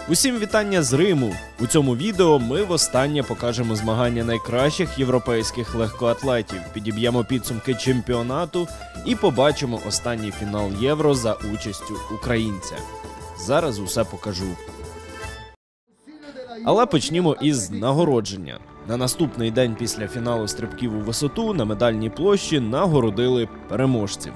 Усім вітання з Риму! У цьому відео ми востаннє покажемо змагання найкращих європейських легкоатлетів, підіб'ємо підсумки чемпіонату і побачимо останній фінал Євро за участю українця. Зараз усе покажу. Але почнімо із нагородження. На наступний день після фіналу стрибків у висоту на медальній площі нагородили переможців.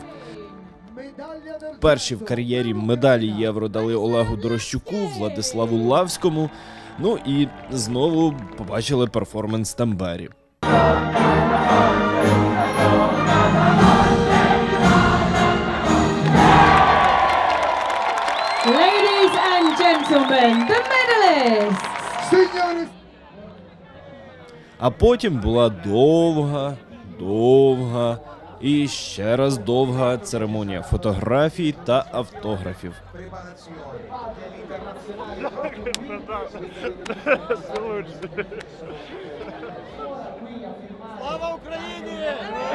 Перші в кар'єрі медалі Євро дали Олегу Дорощуку, Владиславу Лавському, ну і знову побачили перформанс Тамбері. Ladies and gentlemen, the medalists! А потім була довга і ще раз довга церемонія фотографій та автографів. Слава Україні!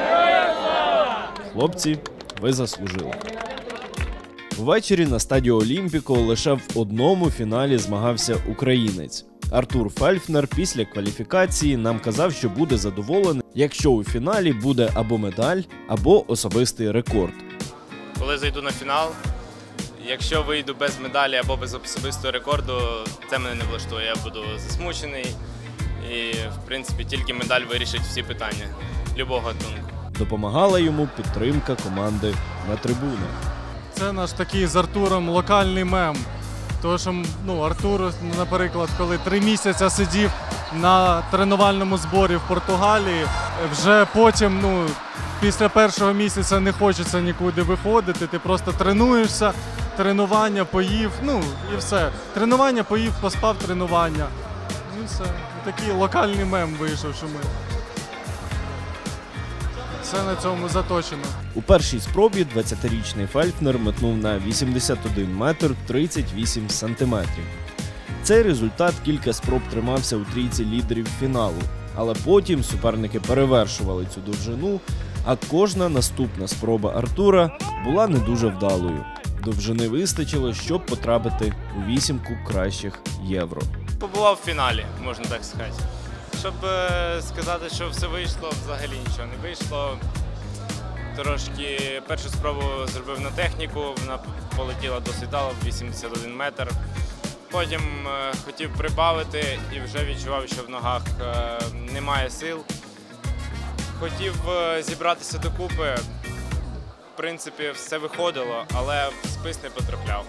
Хлопці, ви заслужили. Ввечері на стадіо Олімпіко лише в одному фіналі змагався українець. Артур Фельфнер після кваліфікації нам казав, що буде задоволений, якщо у фіналі буде або медаль, або особистий рекорд. Коли зайду на фінал, якщо вийду без медалі або без особистого рекорду, це мене не влаштує. Я буду засмучений і, в принципі, тільки медаль вирішить всі питання любого гатунку. Допомагала йому підтримка команди на трибунах. Це наш такий з Артуром локальний мем. Тому що Артур, наприклад, коли 3 місяці сидів на тренувальному зборі в Португалії, вже потім, після першого місяця не хочеться нікуди виходити, ти просто тренуєшся, тренування, поїв, і все. Тренування, поїв, поспав, тренування. І все. І такий локальний мем вийшов, що ми. Все на цьому заточено. У першій спробі 20-річний Фельфнер метнув на 81 метр 38 сантиметрів. Цей результат кілька спроб тримався у трійці лідерів фіналу, але потім суперники перевершували цю довжину, а кожна наступна спроба Артура була не дуже вдалою. Довжини вистачило, щоб потрапити у вісімку кращих Євро. Побував в фіналі, можна так сказати. Щоб сказати, що все вийшло, взагалі нічого не вийшло. Трошки першу спробу зробив на техніку, вона полетіла досить дало, в 81 метр. Потім хотів прибавити і вже відчував, що в ногах немає сил. Хотів зібратися докупи, в принципі, все виходило, але в спис не потрапляв.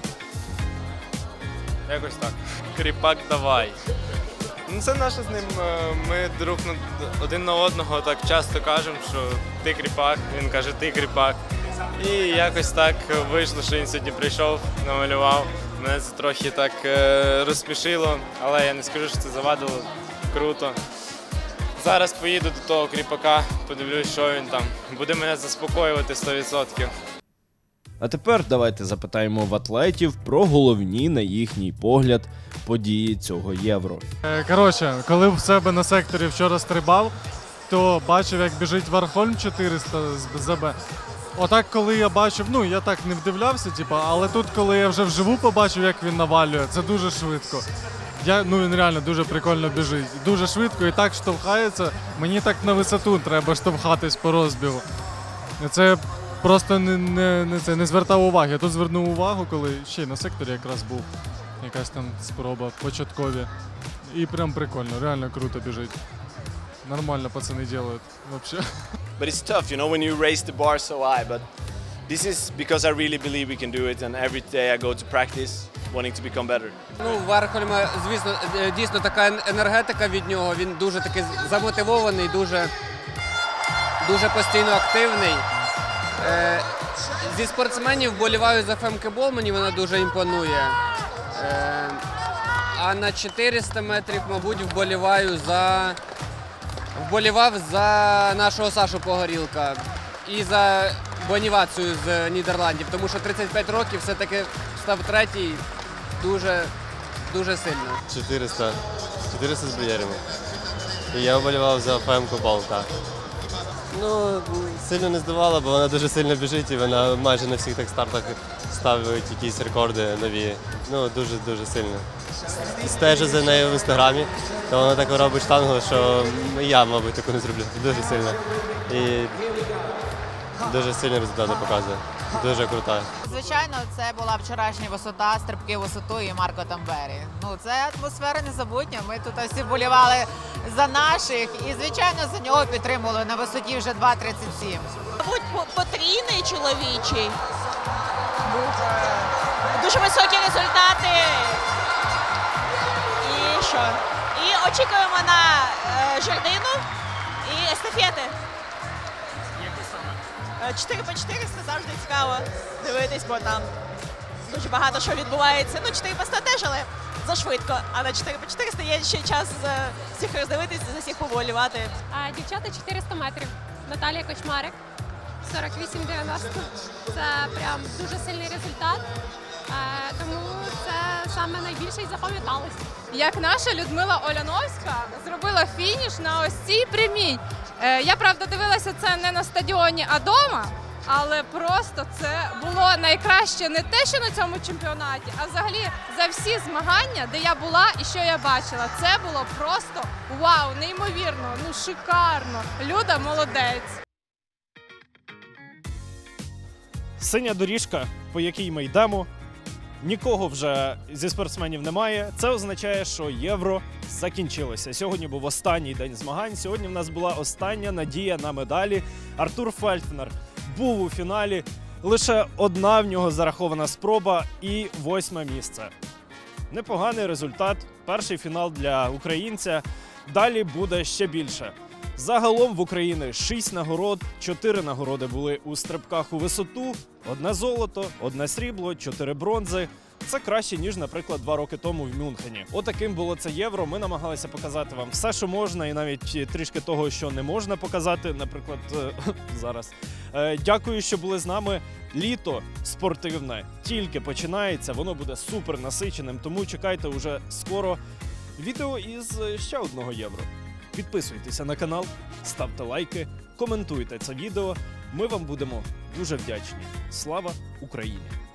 Якось так. Кріпак, давай. Це наше з ним, ми один на одного так часто кажемо, що ти кріпак, він каже, ти кріпак. І якось так вийшло, що він сьогодні прийшов, намалював. Мене це трохи так розсмішило, але я не скажу, що це завадило. Круто. Зараз поїду до того кріпака, подивлюсь, що він там. Буде мене заспокоювати 100%. А тепер давайте запитаємо в атлетів про головні, на їхній погляд, події цього Євро. Коротше, коли в себе на секторі вчора стрибав, то бачив, як біжить Вархольм 400 з БЗБ. Отак, коли я бачив, я так не вдивлявся, але тут, коли я вже вживу побачив, як він навалює, це дуже швидко. Він реально дуже прикольно біжить. Дуже швидко і так штовхається. Мені так на висоту треба штовхатись по розбігу. Це просто не звертав уваги. Я тут звернув увагу, коли ще й на секторі якраз був. Якась там спроба початкові. І прям прикольно, реально круто біжить. Нормально пацани делают вообще. But it's tough, when you raise the bar so high, but this is because I really believe we can do it, and every day I go to practice wanting to become better. Вархольма, звісно, дійсно така енергетика від нього, він дуже такий замотивований, дуже постійно активний. Зі спортсменів вболіваю за ФМК-бол, мені вона дуже імпонує. А на 400 метрів, мабуть, вболівав за нашого Сашу Погорілка і за Бонівацію з Нідерландів, тому що 35 років все-таки став третій дуже сильно. 400 з Бриєрами. І я вболівав за ФМК-бол, так. Сильно не здавала, бо вона дуже сильно біжить і вона майже на всіх так ставить якісь рекорди нові. Ну, дуже сильно. Стежу за нею в інстаграмі, то вона так робить штангу, що я, мабуть, таку не зроблю. Дуже сильно. І дуже сильні результати показує. Дуже крута. Звичайно, це була вчорашня висота, стрибки в висоту і Марко Тамбері. Ну, це атмосфера незабутня. Ми тут всі вболівали за наших і, звичайно, за нього підтримували на висоті вже 2,37. Мабуть, потрійний чоловічий. Дуже високі результати. І що? І очікуємо на жердину і естафети. 4x400 завжди цікаво дивитись, бо там дуже багато що відбувається. Ну, 4x100 теж, але зашвидко. А на 4x400 є ще час всіх роздивитись, за всіх поболівати. Дівчата 400 метрів. Наталія Кочмарик, 48,90. Це прям дуже сильний результат. Тому це саме найбільше і запам'яталось. Як наша Людмила Оляновська зробила фініш на ось цій прямій. Я, правда, дивилася це не на стадіоні, а вдома, але просто це було найкраще не те, що на цьому чемпіонаті, а взагалі за всі змагання, де я була і що я бачила. Це було просто вау, неймовірно, ну шикарно. Люда молодець. Синя доріжка, по якій ми йдемо, нікого вже зі спортсменів немає. Це означає, що Євро закінчилося. Сьогодні був останній день змагань. Сьогодні в нас була остання надія на медалі. Артур Фельдфнер був у фіналі. Лише одна в нього зарахована спроба і 8-ме місце. Непоганий результат. Перший фінал для українця. Далі буде ще більше. Загалом в Україні 6 нагород, 4 нагороди були у стрибках у висоту, 1 золото, 1 срібло, 4 бронзи. Це краще, ніж, наприклад, 2 роки тому в Мюнхені. Отаким було це Євро. Ми намагалися показати вам все, що можна, і навіть трішки того, що не можна показати, наприклад, зараз. Дякую, що були з нами. Літо спортивне тільки починається, воно буде супер насиченим, тому чекайте уже скоро відео із ще одного Євро. Підписуйтеся на канал, ставте лайки, коментуйте це відео. Ми вам будемо дуже вдячні. Слава Україні!